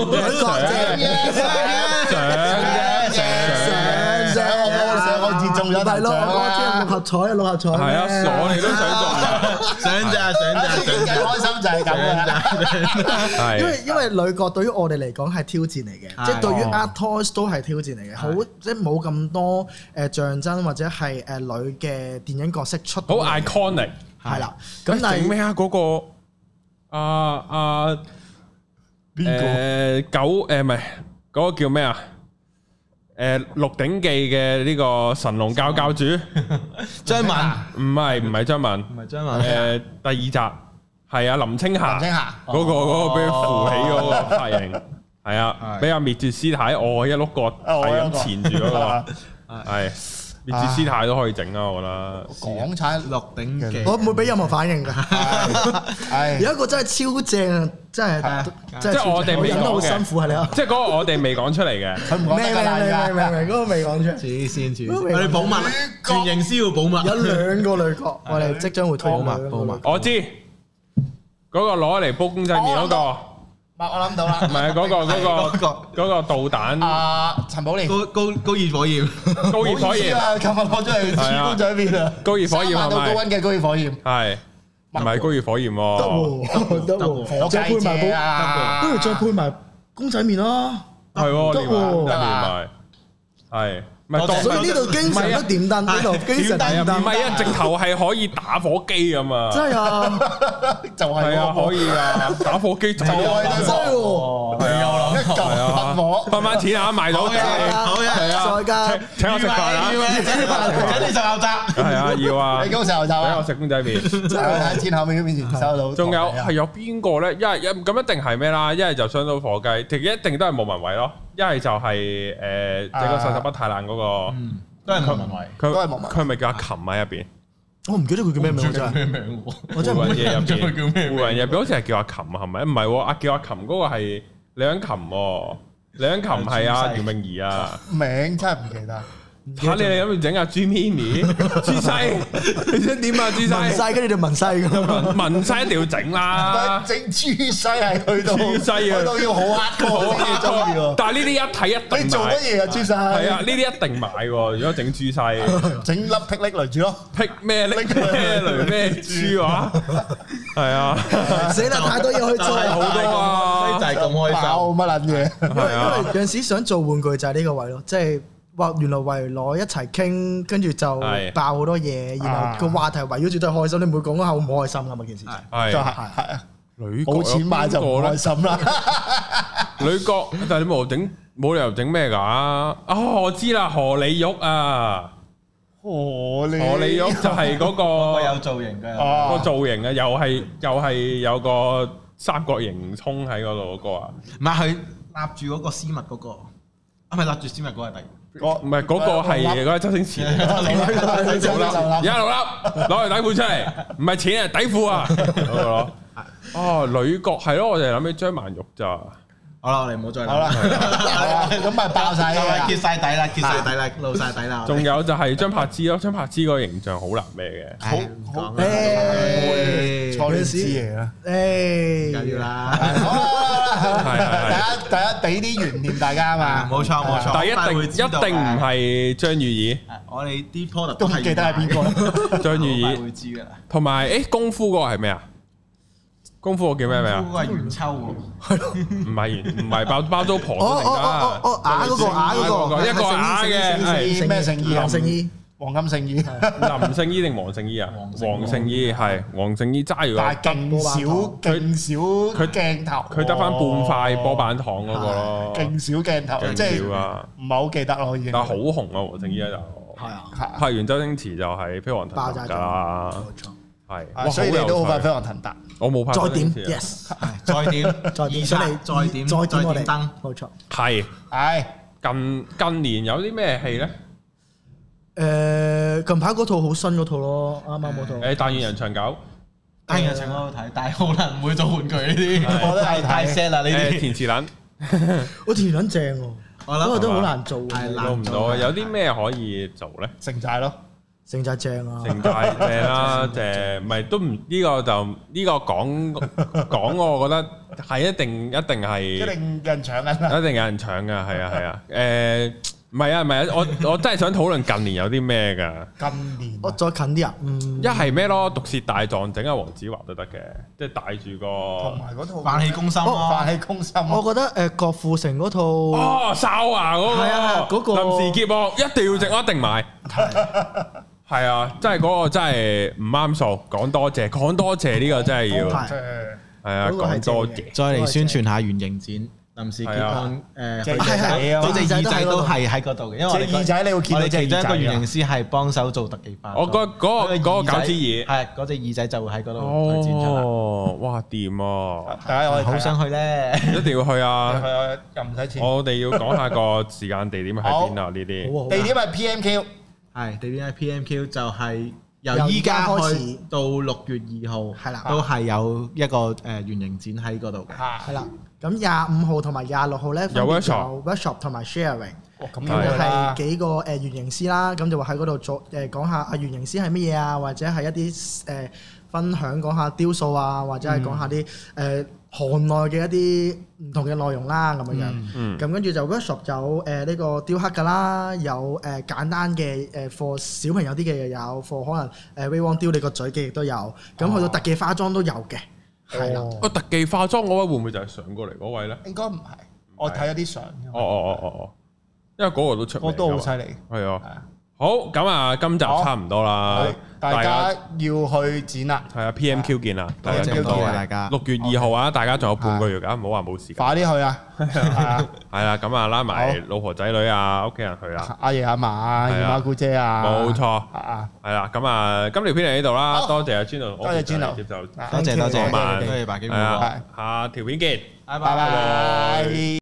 上上我自中咗大獎啊！ 六合彩啊，六合彩， 係啊，我哋都想中啊， 想咋想咋， 傾偈開心就係咁啊！ 因為因為女角對於我哋嚟講係挑戰嚟嘅，即係對於 Art Toys 都係挑戰嚟嘅，好即係冇咁多誒象徵或者係誒女嘅電影角色出， 好 iconic 係啦。 咁但係整咩啊？嗰個啊啊邊個？誒九誒唔係嗰個叫咩啊？誒《鹿鼎記》嘅呢個神龍教教主張敏， 唔係唔係張敏， 唔係張敏。 誒第二集係啊林青霞， 林青霞嗰個嗰個俾佢扶起嗰個髮型，係啊，俾阿滅絕師太哦一碌角係咁纏住嗰個，係滅絕師太都可以整啊！我覺得港產 《鹿鼎記》， 我唔會俾任何反應㗎。係有一個真係超正，真係即係我哋未講嘅， 好辛苦係你啊！ 即係嗰個我哋未講出嚟嘅， 佢唔講得㗎啦， 明明明嗰個未講出嚟。 黐線黐線，我哋保密，全營銷要保密。 有兩個女角，我哋即將會推保密保密。 我知嗰個攞嚟煲公仔麵嗰個。 我諗到啦， 唔係嗰個嗰個嗰個導彈啊，陳寶蓮高高高熱火焰， 高熱火焰啊！琴日攞出嚟煮公仔麵啊！ 高熱火焰係咪？ 到高溫嘅高熱火焰係唔係高熱火焰喎？ 得喎得喎，再配埋煲，不如再配埋公仔麵啦。 係喎， 得喎， 得埋係。唔係， 所以呢度經常都點燈，呢度經常點燈。 唔係啊，直頭係可以打火機咁啊！ 真係啊， 就係係啊，可以啊，打火機就係得犀喎， 係啊， 一嚿噴火， 分翻錢啊，賣到嘅， 好嘅， 係啊， 再加請我食飯啊， 請你食牛雜， 係啊，要啊， 你高食牛雜啊， 俾我食公仔麵， 真係喺天后面面前收到。 仲有係有邊個咧？一係一咁一定係咩啦？一係就雙刀火雞，其實一定都係莫文蔚咯。一係就係誒這個世十不太冷嗰個。 都係莫文蔚， 佢都係莫文蔚，佢係咪叫阿琴喺入邊？ 我唔記得佢叫咩名真係。 咩名喎？ 我真係唔記得入邊叫咩名？ 湖人入邊好似係叫阿琴係咪？唔係喎，阿叫阿琴嗰個係李香琴喎，李香琴係阿袁詠儀啊。 名真係唔記得。 嚇你哋諗住整阿朱咪咪、朱西，你想點啊？朱西文西跟住就文西咁， 文西一定要整啦。 整朱西係去到朱西啊， 去到要好黑好黑中意喎。 但係呢啲一睇一定買。 你做乜嘢啊？朱西係啊，呢啲一定買喎。如果整朱西， 整粒霹靂雷珠咯。 霹咩靂咩雷咩珠話？係啊， 死啦！太多嘢去做， 好多啊， 就係咁開心。 爆乜撚嘢？ 因為有陣時想做玩具就係呢個位咯，即係。哇！原來圍內一齊傾，跟住就爆好多嘢，然後個話題圍繞住都係開心，你唔會講嗰下好唔開心噶嘛？件事係就係係啊， 女冇錢買就唔開心啦。 女角，但係你冇整，冇理由整咩㗎？哦，我知啦，荷里活啊， 荷里荷里活就係嗰個有造型嘅， 個造型啊，又係又係有個三角形衝喺嗰度嗰個啊， 唔係佢立住嗰個絲襪嗰個，啊唔係立住絲襪嗰個係第二。 唔係嗰個係嗰個周星馳，而家六粒攞嚟底褲出嚟，唔係錢啊，底褲啊，嗰個咯。哦，女角係咯，我哋諗起張曼玉咋。 好啦，我哋唔好再諗。 好啦，咁咪爆晒啦， 揭晒底啦，揭晒底啦，露晒底啦。 仲有就係張柏芝咯，張柏芝個形象好難咩嘅， 好好誒，錯亂之嘢啦， 誒， 緊要啦。 係係大家大家俾啲懸念大家啊嘛， 冇錯冇錯。 但係一定一定唔係張鈺儀， 我哋啲 product 都唔記得係邊個。 張鈺儀會知㗎啦。 同埋誒功夫嗰個係咩啊？功夫個叫咩名啊？ 嗰個係袁秋喎， 唔係袁，唔係包包租婆哦哦哦哦，啞嗰個啞嗰個， 一個啞嘅係咩聖衣？ 黃聖依。 黃金聖衣， 林聖依定黃聖依啊？黃聖依係黃聖依揸住個， 但係勁少勁少佢鏡頭， 佢得翻半塊波板糖嗰個咯， 勁少鏡頭，即係唔係好記得咯已經。 但係好紅啊，黃聖依就係啊， 拍完周星馳就係飛黃騰達㗎啦。 冇錯。 係， 所以你都好快飛黃騰達。 我冇拍。 再點 ，yes， 再點， 再點上嚟， 再點， 再點我哋燈， 冇錯。 係， 係近近年有啲咩戲咧？ 誒，近排嗰套好新嗰套咯，啱啱嗰套。 誒，但願人長久。 但願人長久好睇，但係好難唔會做玩具呢啲， 我都係太 sad 啦呢啲。 填詞撚， 我填詞撚正喎， 我諗不過都好難做， 係做唔到。有啲咩可以做咧？ 城寨咯。 城寨正啊！ 城寨正啦，誒唔係都唔呢個就呢個講講，我覺得係一定一定係一定有人搶緊啦， 一定有人搶㗎，係啊係啊，誒唔係啊唔係啊，我我真係想討論近年有啲咩㗎？ 近年我再近啲啊，嗯， 一係咩咯？毒舌大狀整阿黃子華都得嘅，即係帶住個同埋嗰套飯氣攻心咯， 飯氣攻心。 我覺得誒郭富城嗰套哦哨牙嗰個係啊嗰個臨時劫惡一定要整，一定買。係啊，真係嗰個真係唔啱數，講多謝，講多謝呢個真係要，係啊，講多謝。 再嚟宣傳下原型展。臨時結案誒， 係係， 嗰隻耳仔都係喺嗰度嘅，因為我哋耳仔你會見到隻耳仔。 其中一個原型師係幫手做特技化。 我嗰嗰個嗰個餃子耳， 係嗰隻耳仔就會喺嗰度展出啦。 哦，哇，掂啊！ 大家我哋好想去咧， 一定要去啊！ 又唔使錢。 我哋要講下個時間地點喺邊啊？呢啲地點係 P M Q， 係地點係 P M Q，就係由依家開始到六月二號，係啦，都係有一個誒原型展喺嗰度嘅， 係啦。咁廿五號同埋廿六號咧，分別有 workshop 同埋 sharing，咁就係幾個誒原型師啦，咁就會喺嗰度做誒講下啊原型師係乜嘢啊，或者係一啲誒分享講下雕塑啊，或者係講下啲誒行內嘅一啲唔同嘅內容啦，咁樣樣。咁跟住就 workshop 有誒呢個雕刻㗎啦，有誒簡單嘅誒 for 小朋友啲嘅又有 for 可能誒 Ray Wong 雕你個嘴嘅亦都有，咁去到特技化妝都有嘅。係啦， 個特技化妝嗰位會唔會就係上過嚟嗰位咧？ 應該唔係，我睇咗啲相。 哦哦哦哦哦，因為嗰個都出名， 我都好犀利。 係啊，好咁啊，今集差唔多啦， 大家要去展啦。 係啊 ，P M Q 見啦， 大家見到大家。 六月二號啊，大家仲有半個月㗎，唔好話冇時間。 快啲去啊！係啊， 係啦，咁啊拉埋老婆仔女啊，屋企人去啦。 阿爺阿嫲啊，姨媽姑姐啊， 冇錯。 啊， 係啦，咁啊，今條片嚟呢度啦，多謝阿 Juno， 多謝 Juno 接受， 多謝多謝，多謝白基。 係啊，下條片見， 拜拜。